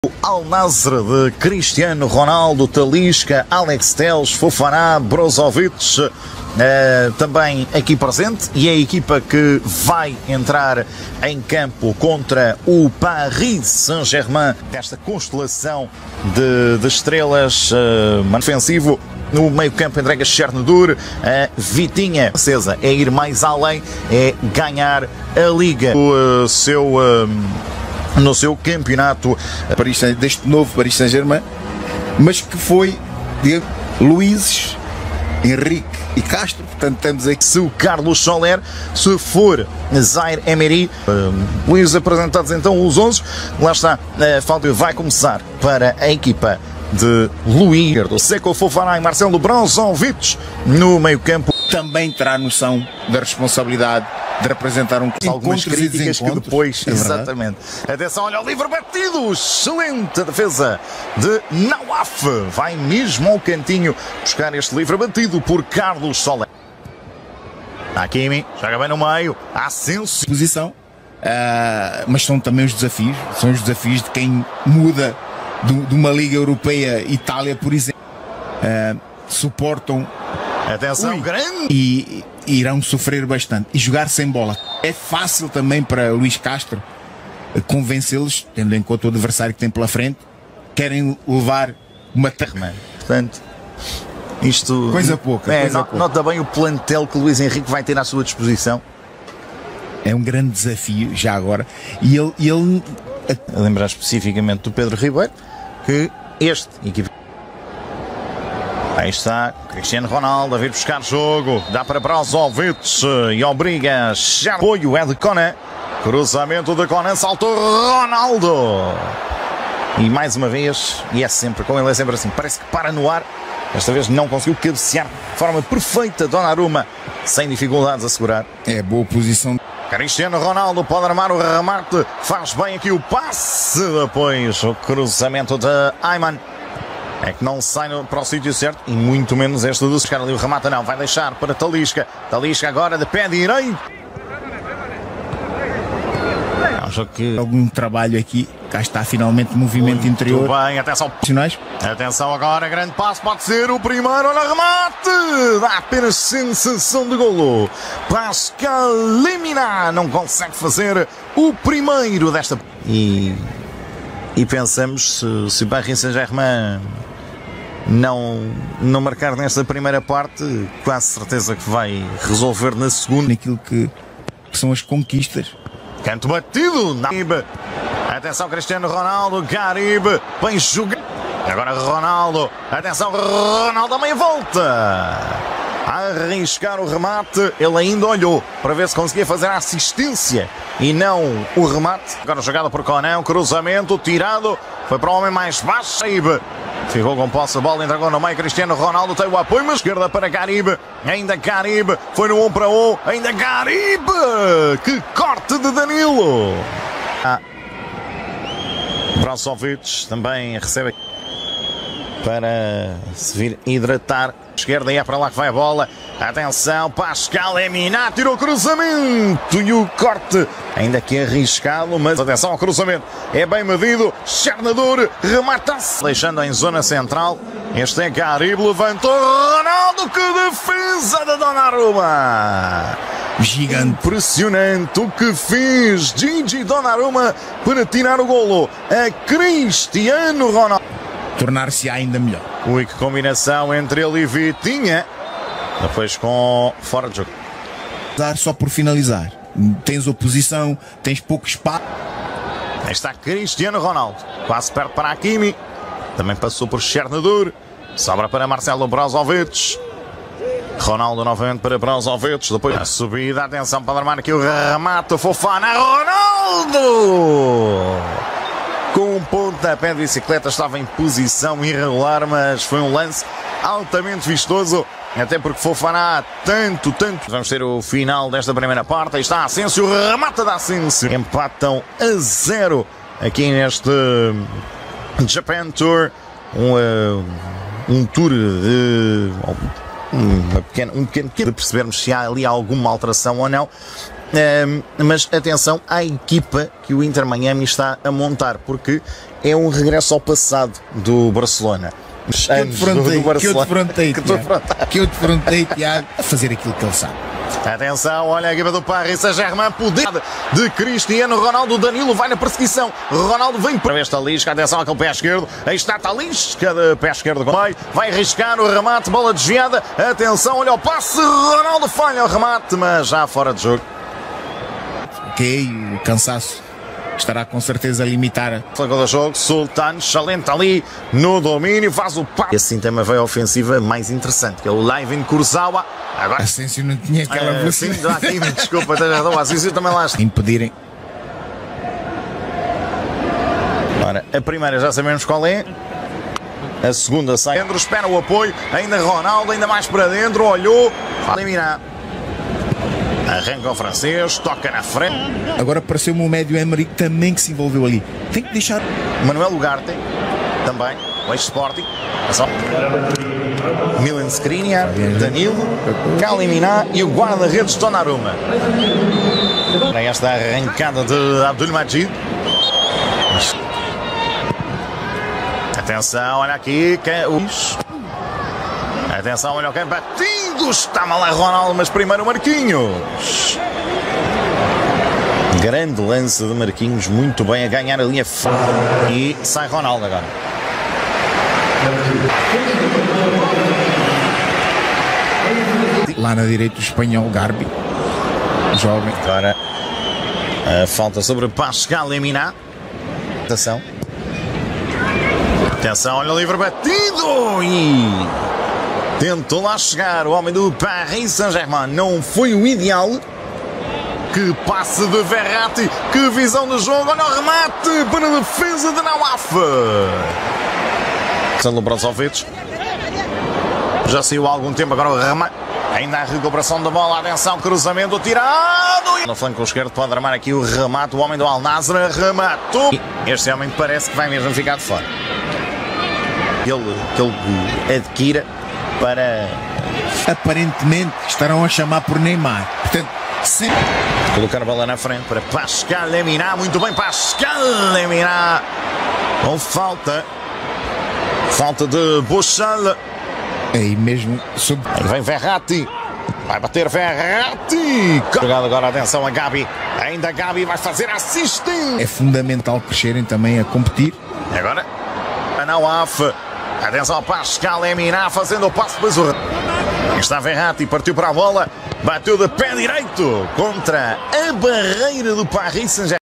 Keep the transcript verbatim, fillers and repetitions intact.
Al-Nassr de Cristiano Ronaldo, Talisca, Alex Telles, Fofana, Brozovic, uh, também aqui presente, e é a equipa que vai entrar em campo contra o Paris Saint-Germain, desta constelação de, de estrelas, uh, ofensivo. No meio campo entrega Chernobyl, a Vitinha acesa é ir mais além, é ganhar a Liga, o uh, seu... Uh, no seu campeonato Paris, deste novo Paris Saint-Germain, mas que foi de Luís Henrique e Castro. Portanto, temos aqui se o Carlos Soler, se for Zaire Emery. Uh, Luís, apresentados então os onze, lá está, a falta vai começar para a equipa de Luís, Seko Fofana e Marcelo Brozovic no meio campo. Também terá noção da responsabilidade de representar um algumas críticas que depois, é exatamente. Atenção, olha o livre batido, excelente defesa de Nawaf, vai mesmo ao cantinho buscar este livre batido por Carlos Soler. Hakimi, joga bem no meio, Asensio. Posição, uh, mas são também os desafios, são os desafios de quem muda do, de uma Liga Europeia, Itália, por exemplo, uh, suportam. Atenção, Ui. grande! E, e irão sofrer bastante. E jogar sem bola. É fácil também para Luís Castro convencê-los, tendo em conta o adversário que tem pela frente, querem levar uma terra. Portanto, isto. Coisa pouca. É, coisa not, pouca. Nota bem o plantel que o Luís Henrique vai ter à sua disposição. É um grande desafio, já agora. E ele. E ele... A lembrar especificamente do Pedro Ribeiro que este equipe. Aí está, Cristiano Ronaldo a vir buscar jogo, dá para Brozovic e obriga a apoio, é de Conan, cruzamento de Conan, saltou Ronaldo, e mais uma vez, e é sempre, com ele é sempre assim, parece que para no ar, desta vez não conseguiu cabecear de forma perfeita Donnarumma, sem dificuldades a segurar. É boa posição. Cristiano Ronaldo pode armar o remate, faz bem aqui o passe, depois o cruzamento de Ayman. É que não sai no, para o sítio certo, e muito menos este do buscar ali o remata não, vai deixar para Talisca, Talisca agora de pé direito. É um jogo que... Algum trabalho aqui, cá está finalmente movimento muito interior. Bem, atenção. Atenção agora, grande passo, pode ser o primeiro, olha o remate, dá apenas sensação de golo. Pascal Lemina não consegue fazer o primeiro desta... E, e pensamos se, se o Paris Saint-Germain não, não marcar nesta primeira parte, quase certeza que vai resolver na segunda. Naquilo que, que são as conquistas. Canto batido, Garibe. Atenção, Cristiano Ronaldo, Garibe, bem jogado. Agora Ronaldo, atenção, Ronaldo a meia volta. A arriscar o remate, ele ainda olhou para ver se conseguia fazer a assistência e não o remate. Agora jogada por Conan, cruzamento, tirado, foi para o homem mais baixo, Garibe. Ficou com posse a bola, entregou no meio, Cristiano Ronaldo tem o apoio, mas esquerda para Garibe, ainda Garibe, foi no um para um, ainda Garibe, que corte de Danilo. Ah. Brozovic também recebe para se vir hidratar, esquerda e é para lá que vai a bola, atenção, Pascal Lemina, tirou o cruzamento e o corte, ainda que arriscado, mas atenção ao cruzamento, é bem medido, Chernobyl remata-se, deixando em zona central, este é Garibe, levantou Ronaldo, que defesa de Donnarumma, gigante, impressionante o que fez Gigi Donnarumma para tirar o golo a Cristiano Ronaldo. Tornar-se ainda melhor. Ui, que combinação entre ele e Vitinha. Depois com fora de jogo. Dar só por finalizar. Tens oposição, tens pouco espaço. Aí está Cristiano Ronaldo. Quase perto para Hakimi. Também passou por Chernobyl. Sobra para Marcelo Brozovic. Ronaldo novamente para Brozovic. Depois a subida. Atenção para armar aqui o remate. Fofana. Ronaldo! Com um pontapé de bicicleta, estava em posição irregular, mas foi um lance altamente vistoso, até porque Fofana tanto, tanto. Vamos ter o final desta primeira parte, aí está Asensio, remata da Asensio. Empatam a zero aqui neste Japan Tour, um, uh, um tour de... Uma pequena, um pequeno de percebermos se há ali alguma alteração ou não. Um, mas atenção à equipa que o Inter Miami está a montar, porque é um regresso ao passado do Barcelona. Que eu te frontei, que eu te frontei, que Tiago, que eu te frontei, Tiago, a fazer aquilo que ele sabe. Atenção, olha a equipa do Paris Saint-Germain, poder de Cristiano Ronaldo. Danilo vai na perseguição, Ronaldo vem para esta Talisca, atenção àquele pé esquerdo, aí está Talisca de pé esquerdo com meio, vai arriscar o remate, bola desviada, atenção, olha o passe, Ronaldo falha o remate, mas já fora de jogo. Ok, o cansaço estará com certeza a limitar. Flagou do jogo, Sultan, excelente ali no domínio, faz o passe. Assim também veio a ofensiva mais interessante, que é o Layvin Kurzawa. Agora, Asensio não tinha aquela é, sim, velocidade. aqui, desculpa, o Asensio também lá está. Impedirem. Ora, a primeira já sabemos qual é. A segunda sai dentro, espera o apoio, ainda Ronaldo, ainda mais para dentro, olhou, vai eliminar. Arranca o francês, toca na frente. Agora pareceu-me o médio Emery também que se envolveu ali. Tem que deixar. Manuel Ugarte, também, o ex-Sporting. É só. Milan Skriniar, Danilo, Caliminá e o guarda-redes Donnarumma. Para esta arrancada de Abdulmajid. Atenção, olha aqui. Atenção, olha o que batido. Está mal a Ronaldo, mas primeiro o Marquinhos. Grande lance de Marquinhos, muito bem a ganhar a linha. E sai Ronaldo agora. Lá na direita o espanhol Garbi, jovem. Agora a falta sobre Pascal Lemina. Atenção. Atenção, olha o livre batido. E tentou lá chegar o homem do Paris Saint-Germain. Não foi o ideal. Que passe de Verratti. Que visão de jogo. Olha o remate para a defesa de Nawaf. Sandro Brozovic. Já saiu há algum tempo. Agora o remate. Ainda a recuperação da bola. Atenção, cruzamento tirado. No flanco esquerdo pode armar aqui o remate. O homem do Al-Nassr rematou. Este homem parece que vai mesmo ficar de fora. Ele, que ele adquira para... Aparentemente estarão a chamar por Neymar. Portanto, sempre... Colocar a bola na frente para Pascal Lemina. Muito bem, Pascal Lemina. Com falta. Falta de Buchal. Aí mesmo sob... Aí vem Verratti. Vai bater Verratti. Jogado agora, atenção a Gabi. Ainda Gabi vai fazer assistência. É fundamental crescerem também a competir. E agora, a Nawaf. Atenção ao Pascal Lemina fazendo o passo para Zurra. Está Verratti, partiu para a bola. Bateu de pé direito contra a barreira do Paris Saint-Germain.